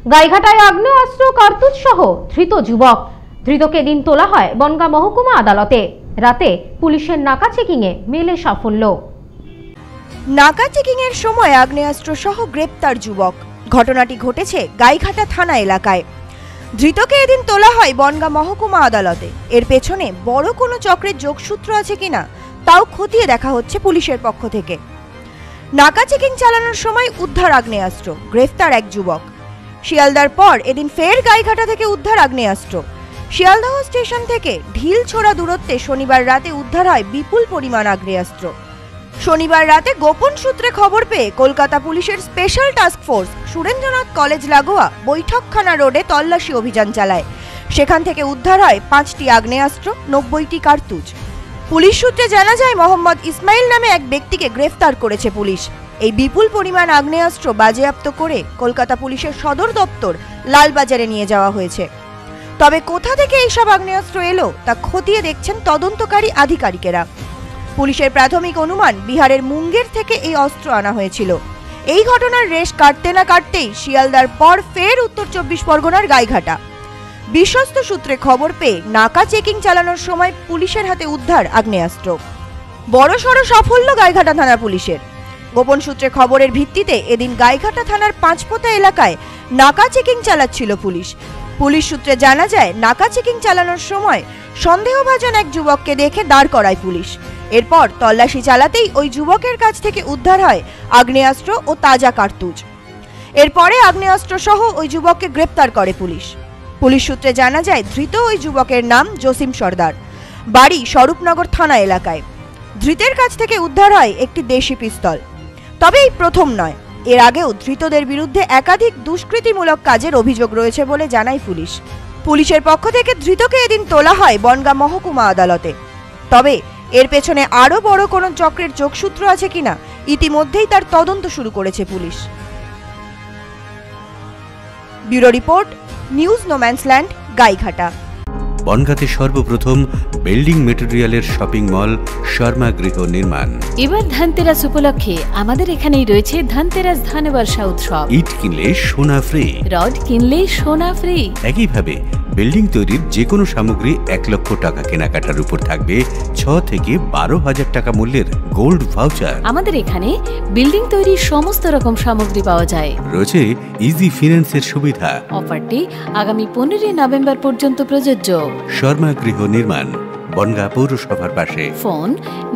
গাইঘাটায় আগ্নেয়াস্ত্র কার্তুজ সহ ধৃত যুবক। ধৃতকে দিন তোলা হয় বনগাঁ মহকুমা আদালতে। রাতে পুলিশের নাকা চেকিং এ মেলে সাফল্য। নাকা চেকিং এর সময় আগ্নেয়াস্ত্র সহ গ্রেপ্তার যুবক। ঘটনাটি ঘটেছে গাইঘাটা থানা এলাকায়। ধৃতকে এদিন তোলা হয় বনগাঁ মহকুমা আদালতে। এর পেছনে বড় কোনো চক্রের যোগসূত্র আছে কিনা তাও খতিয়ে দেখা হচ্ছে পুলিশের পক্ষ থেকে। নাকা চেকিং চালানোর সময় উদ্ধার আগ্নেয়াস্ত্র, গ্রেফতার এক যুবক। শিয়ালদার পর এদিন ফের গাইঘাটা থেকে উদ্ধার আগ্নেয়াস্ত্র। শিয়ালদহ স্টেশন থেকে ঢিল ছোড়া দূরত্বে শনিবার রাতে উদ্ধার হয় বিপুল পরিমাণ আগ্নেয়াস্ত্র। শনিবার রাতে গোপন সূত্রে খবর পেয়ে কলকাতা পুলিশের special task force Surendranath college লাগোয়া বৈঠকখানা রোডে তল্লাশি অভিযান চালায়। সেখান থেকে উদ্ধার হয় 5টি আগ্নেয়াস্ত্র, 90টি কার্তুজ। পুলিশ সূত্রে জানা যায় মোহাম্মদ ইসমাইল নামে এক ব্যক্তিকে গ্রেফতার করেছে পুলিশ। এই বিপুল পরিমাণ আগ্নেয়াস্ত্র বাজেয়াপ্ত করে কলকাতা পুলিশের সদর দপ্তর লালবাজারে নিয়ে যাওয়া হয়েছে। তবে কোথা থেকে এইসব আগ্নেয়াস্ত্র এলো তা খতিয়ে দেখছেন তদন্তকারী আধিকারিকেরা। পুলিশের প্রাথমিক অনুমান বিহারের মুঙ্গের থেকে এই অস্ত্র আনা হয়েছিল। এই ঘটনার রেশ কাটতে না কাটতেই শিয়ালদার পর ফের উত্তর 24 পরগনার গাইঘাটা। বিশ্বস্ত সূত্রে খবর পেয়ে নাকা চেকিং চালানোর সময় পুলিশের হাতে উদ্ধার আগ্নেয়াস্ত্র। বড়সড় সাফল্য গাইঘাটা থানা পুলিশের। গোপন সূত্রে খবরের ভিত্তিতে এদিন গাইঘাটা থানার পাঁচপোতা এলাকায় নাকা চেকিং চালাচ্ছিল পুলিশ। পুলিশ সূত্রে জানা যায় নাকা চেকিং চালানোর সময় সন্দেহভাজন এক যুবককে দেখে দাঁড় করায় পুলিশ। এরপর তল্লাশি চালাতেই ওই যুবকের কাছ থেকে উদ্ধার হয় আগ্নেয়াস্ত্র ও তাজা কার্তুজ। এরপরে আগ্নেয়াস্ত্র সহ ওই যুবককে গ্রেপ্তার করে পুলিশ। পুলিশ সূত্রে জানা যায় ধৃত ওই যুবকের নাম জসিম সর্দার, বাড়ি স্বরূপনগর থানা এলাকায়। ধৃতের কাছ থেকে উদ্ধার হয় একটি দেশি পিস্তল। তবে এই প্রথম নয়, এর আগেও ধৃতদের বিরুদ্ধে একাধিক দুষ্কৃতিমূলক কাজের অভিযোগ রয়েছে বলে জানায় পুলিশ। পুলিশের পক্ষ থেকে ধৃতকে এদিন তোলা হয় বনগাঁ মহকুমা আদালতে। তবে এর পেছনে আরো বড় কোনো চক্রের যোগসূত্র আছে কিনা ইতিমধ্যেই তার তদন্ত শুরু করেছে পুলিশ। Bureau report, news no man's land, Gaighata. বনগাঁতে সর্বপ্রথম বিল্ডিং মেটেরিয়ালের শপিং মল শর্মা গৃহ নির্মাণ। এবার ধানতেরাস উপলক্ষে আমাদের এখানেই রয়েছে ধানতেরাস ধানবর্ষা উৎসব। ইট কিনলে সোনা ফ্রি, রড কিনলে সোনা ফ্রি। একইভাবে বিল্ডিং তৈরির যে কোনো সামগ্রী 1 লক্ষ টাকা কেনাকাটার উপর থাকবে 6 থেকে 12,000 টাকা মূল্যের গোল্ড ভাউচার। আমাদের এখানে বিল্ডিং তৈরির সমস্ত রকম সামগ্রী পাওয়া যায়। রয়েছে ইজি ফিন্যান্সের সুবিধা। অফারটি আগামী 15 নভেম্বর পর্যন্ত প্রযোজ্য। শর্মা গৃহ নির্মাণ, বনগাঁ পৌরসভার পাশে। ফোন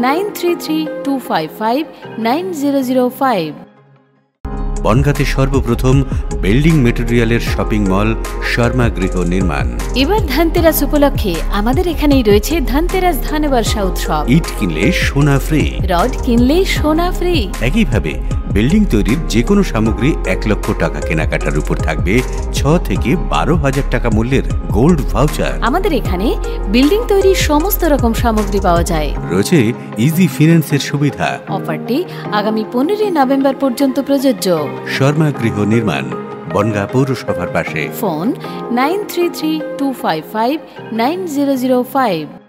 9332559005। বনগাঁতে সর্বপ্রথম বিল্ডিং মেটেরিয়ালের শপিং মল শর্মা গৃহ নির্মাণ। এবার ধানতেরাস উপলক্ষে আমাদের এখানেই রয়েছে ধানতেরাস ধানবর্ষা উৎসব। ইট কিনলে সোনা ফ্রি, রড কিনলে সোনা ফ্রি। একইভাবে বিল্ডিং তৈরির যে কোনো সামগ্রী 1 লক্ষ টাকা কেনাকাটার উপর থাকবে 6 থেকে 12,000 টাকা মূল্যের গোল্ড ভাউচার। আমাদের এখানে বিল্ডিং তৈরির সমস্ত রকম সামগ্রী পাওয়া যায়। রয়েছে ইজি ফিন্যান্সের সুবিধা। অফারটি আগামী 15 নভেম্বর পর্যন্ত প্রযোজ্য। শর্মা গৃহ নির্মাণ, বনগাঁ পৌরসভার পাশে। ফোন 9332559005।